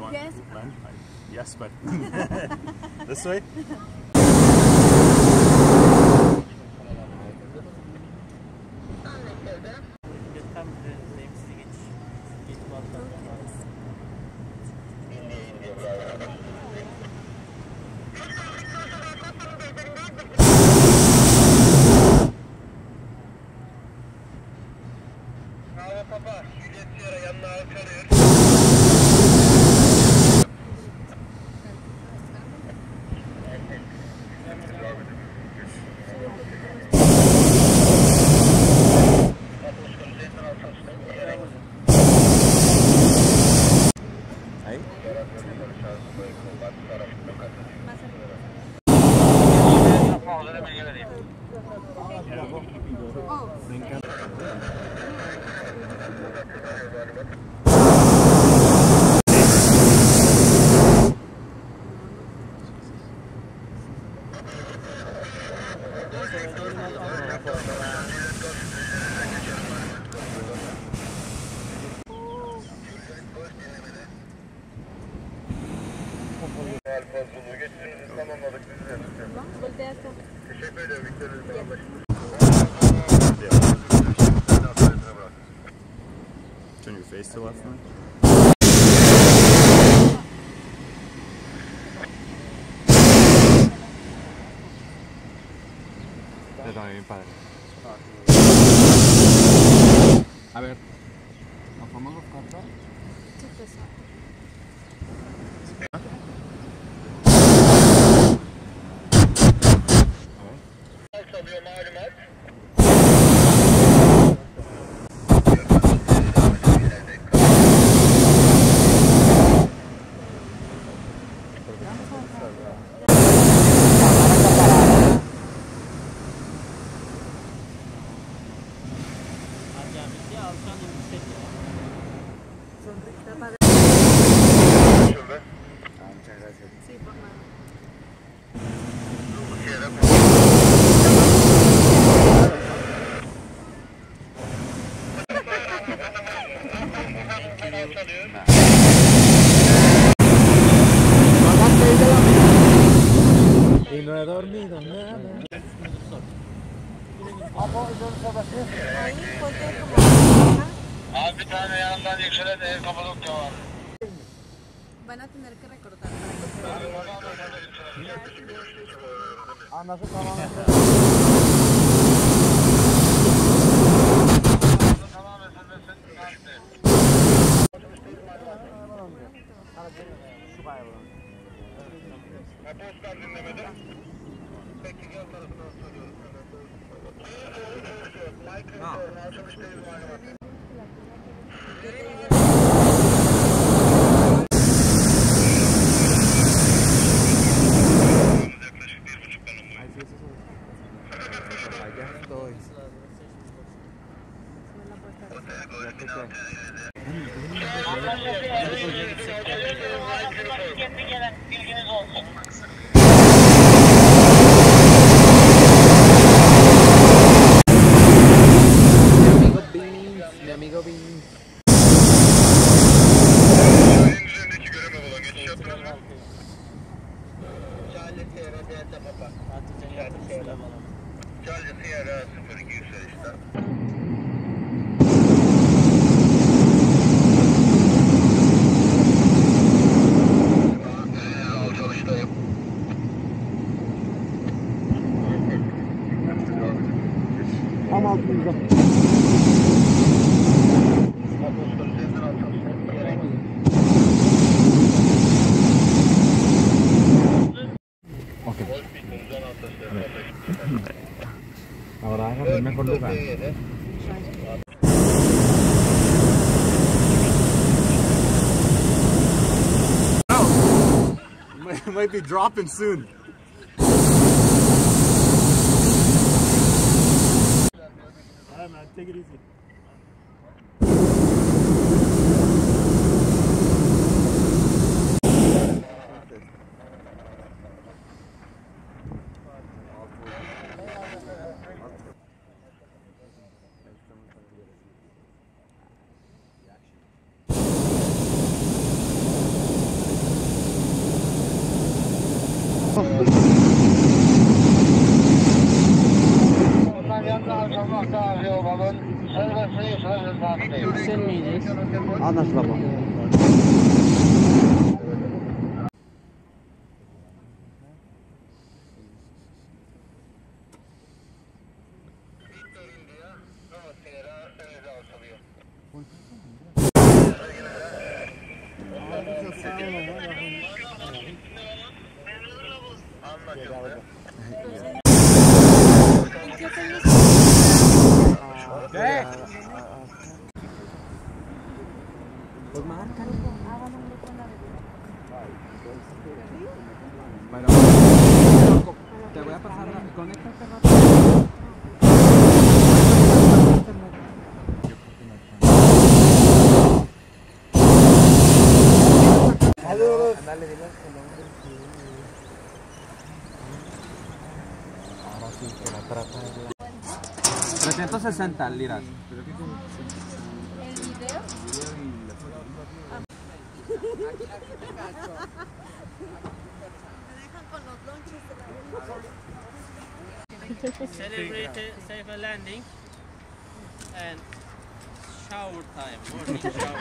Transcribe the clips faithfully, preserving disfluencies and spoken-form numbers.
want Yes. to land? I, yes, but this way? Bravo baba, Juliet Sierra yanına alçalıyor. Ahí. Alfazlılığı geçtiğinizi tamamladık. Teşekkür ederim. Turn your face to the left, man. Yo también, padre. A ver, ¿nos podemos cortar? Çok güzel. Alçalıyor malumat. Muchas gracias. Sí, por nada. Y no he dormido nada. Ahí ponte como... Abi bir tane yanından yükselen de Cappadocia var. Van a tener que recortar. Anlasın tamamen. Tamamen sen Postlar dinlemede. Peki gel tarafından soruyorum. Mike'ın açılış değil malumat. Bilginiz olsun. Mi amigo Beans. En üzerindeki görev olan geçiş yaptınız mı? Charlie Sierra Delta Papa. Charlie Sierra sıfır iki yükselişten. Alçalıştayım. Tam altımızda. Ok. Ahora agarra el mejor lugar. It might be dropping soon. Alright, man, take it easy. Anlaşılama. ¿Qué? Pues marcan. Bueno, te voy a pasar la... Conéctate Saludos. Dale, dile que no. Ahora sí que la trata de... trescientos sesenta liras. ¿El video? Me dejan con los lonches de la Celebrate safe landing and shower time, morning shower.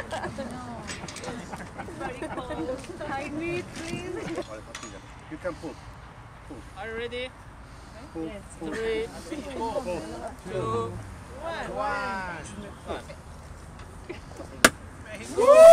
Very cold. I need, please. You can pull. Are you ready? Pull. Yes. Three, four, two, one. One. One.